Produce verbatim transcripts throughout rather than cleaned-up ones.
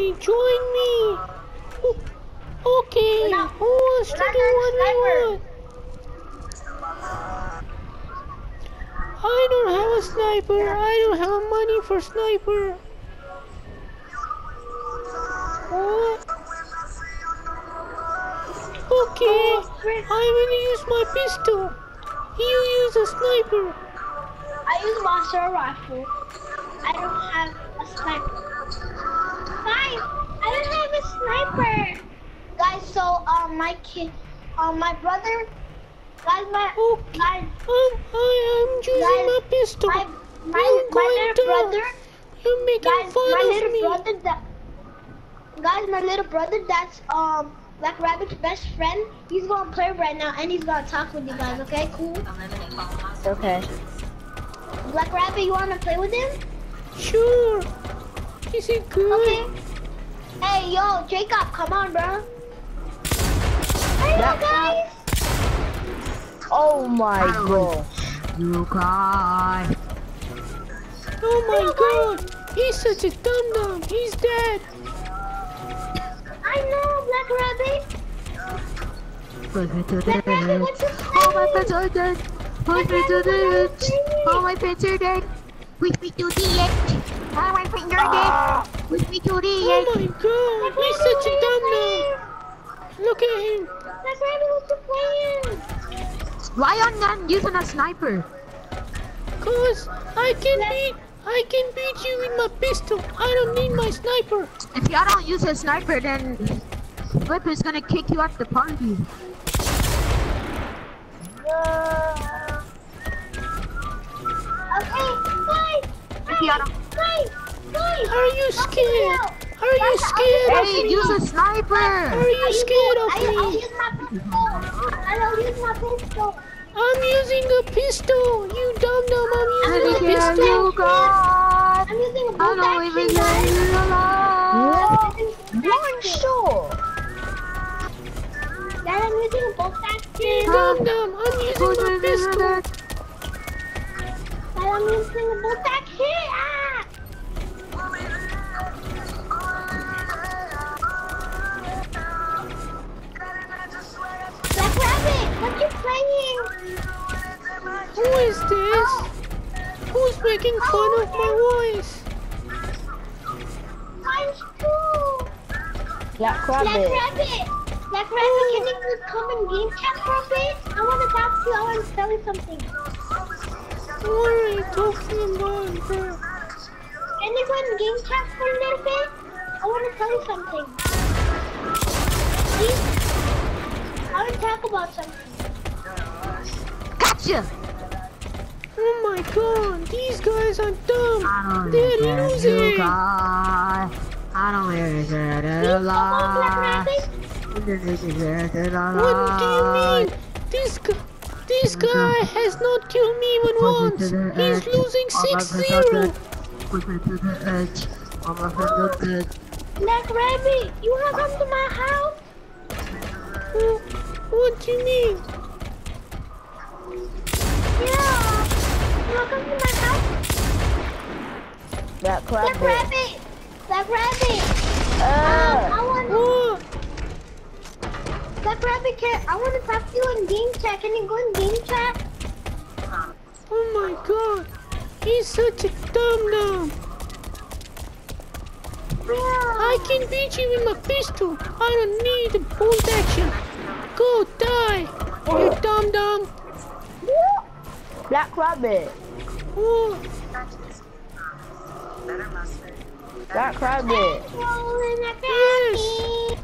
me, join me. Okay, not, who wants to do what we want? I don't have a sniper. I don't have money for sniper. What? Okay, I'm gonna use my pistol. You use a sniper. I use monster rifle. I don't have a sniper. Fine, I don't have a sniper. Guys, so um, my kid, um, my brother, guys, my, okay. my, um, I am using guys, my pistol. my, my, You're my going little down. brother, You're making guys, fun my of little me. brother, that, guys, my little brother, that's um, Black Rabbit's best friend. He's gonna play right now, and he's gonna talk with you guys. Okay, cool. Okay. Black Rabbit, you wanna play with him? Sure. Is it good? Okay. Hey, yo, Jacob, come on, bro. Hey, Yeah. guys. Oh my god. You guys. Oh my god. He's such a dum dum. He's dead. I know, Black Rabbit. Push me to the Black Rabbit, edge. what's your Oh, my name? pants are dead. Push me to the edge. Oh, my pants are dead. Push me to the edge. Oh, my pants are dead. Push me to the Oh edge. my god. He's such a dum dum. Look at him. Black Rabbit, what's you playing? Why are you not using a sniper? Cause I can beat I can beat you with my pistol. I don't need my sniper. If y'all don't use a sniper, then Flip is gonna kick you out the party. Okay, guys. If y'all don't. Guys, guys. Are you scared? Are you scared of Hey, me? use a sniper! Are you scared of I, I'll me? use my pistol. I'll use my pistol. I'm using a pistol. You dum dum. I'm I using a hear pistol. you, God! I'm using a I bolt don't even action, know guys. you alive! One shot. Dad, I'm using a bolt action. Dum dum. I'm using Push my me to pistol. the edge. Dad, I'm using a bolt action. Ah! Black Rabbit, what you playing? Who is this? Who's making fun of my voice? Times two. Black Black Rabbit. Rabbit. Black Rabbit, can you come in game chat for a bit? I want to talk to you. I want to tell you something. What are you talking about, bro? Can you go in game chat for a little bit? I want to tell you something. Please? I want to talk about something. Gotcha! Oh my god, these guys are I dumb. don't They're even you, losing. God. I don't even get it Please, come on, Black alive. Rabbit. What do you mean? This guy, this guy has not killed me even once. He's losing six zero. Push me to the edge. I'm a hundred dead. Black Rabbit, you want to come to my house? What do you mean? Yeah. You want to come to my house? Black Black Rabbit. Rabbit. Black Rabbit. Um, Uh, I want What? Black Rabbit, can I want to talk to you in game chat. Can you go in game chat? Oh my god. He's such a dumb dumb. Yeah. I can beat you with my pistol. I don't need a bolt action. Go die, you dumb dumb. Black Rabbit. Oh, Black Rabbit. Rolling a yes.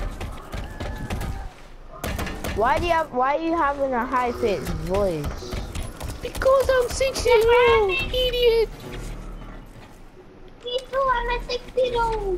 Why do you have? Why are you having a high pitched voice? Because I'm six years old, idiot. Me too, I'm a six-year-old.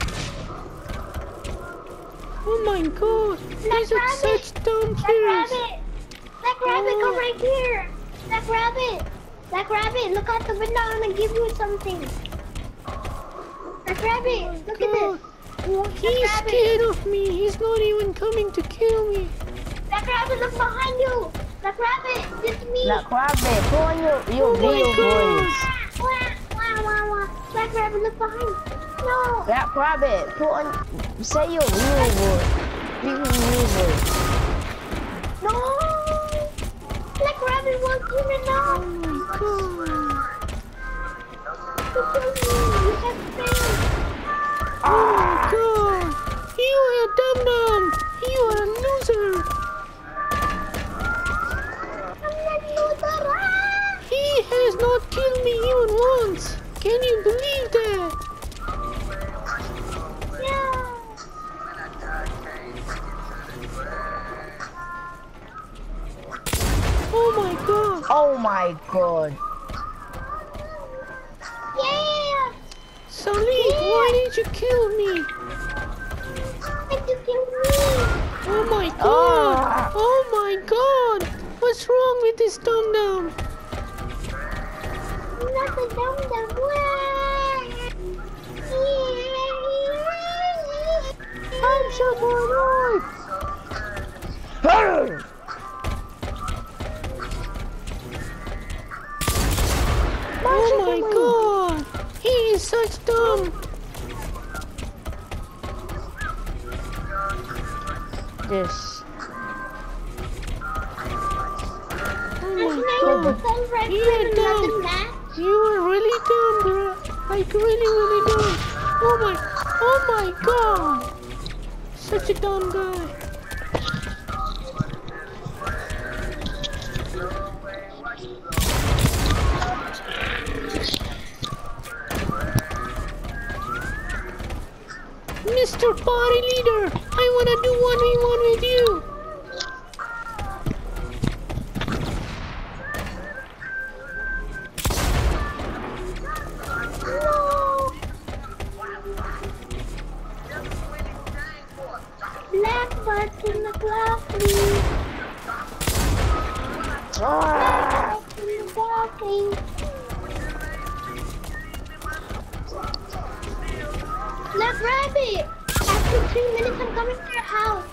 Oh my god, these are Rabbit. such dumb Black players. Rabbit. Black Rabbit, come right here. Black Rabbit. Black Rabbit, look out the window. I'm gonna give you something. Black Rabbit, look at God. this. He's scared of me. He's not even coming to kill me. Black Rabbit, look behind you. Black Rabbit, this is me. Black Rabbit, put on your, your Oh my real God. voice. Wah, wah, wah, wah. Black Rabbit, look behind. No. Black Rabbit, put on, say your real voice. Speak in real voice. No. Black Rabbit won't give it up. Oh my god. You have failed. Oh my god. You are a dum-dum. You are a loser. I'm not loser. He has not killed me even once. Can you believe that? Yeah. Oh my god. Oh my god. Yeah. Salik, why did you kill me? Did you kill me? Oh my god. Ah. Oh my god. What's wrong with this dum-dum? I'm not a dum dum. I'm so annoyed. Oh my god. He is such dumb. This. Oh Can my I god. use the red You for are another dumb. match? You are really dumb, bro. Like really, really dumb. Oh my, oh my god. Such a dumb guy. Mister Party Leader, I wanna do one v one with you. Black butts in the glass, please. Ah. Black butts in the glass, please. Black Rabbit! After three minutes, I'm coming to your house.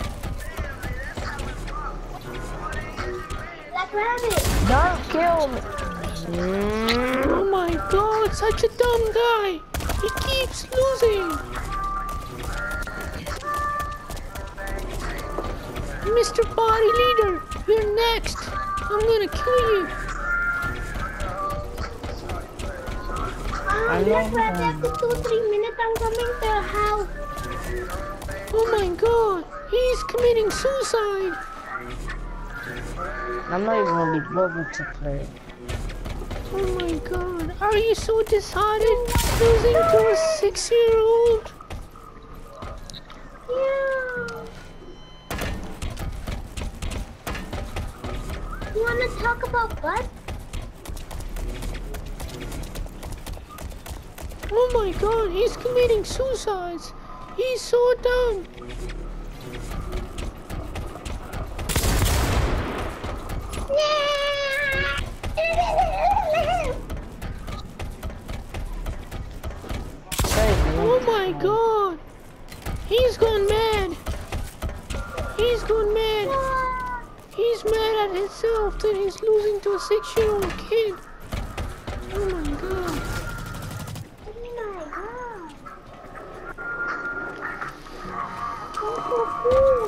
Black Rabbit! Don't kill me. Oh my god, such a dumb guy. He keeps losing. Mister Party Leader, you're next. I'm gonna kill you. Um, Black Rabbit, after two, three minutes, I'm coming to your house. Oh my god, he's committing suicide. I'm not even gonna be bothered to play. Oh my god, are you so disheartened losing to a six-year-old? Yeah. You wanna talk about what? Oh my god, he's committing suicides. He's so dumb. Oh my god. He's gone mad. He's gone mad. He's mad at himself that he's losing to a six-year-old kid. Oh my god. Oh my god. I'm so cool.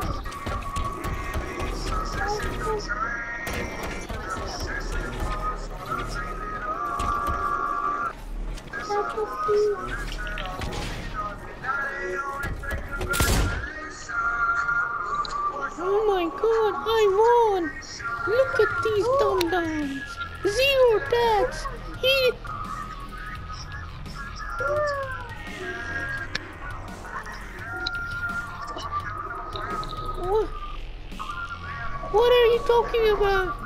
That's so cool. Oh my god, I won! Look at these dum-dums! Zero deaths! He... What? What are you talking about?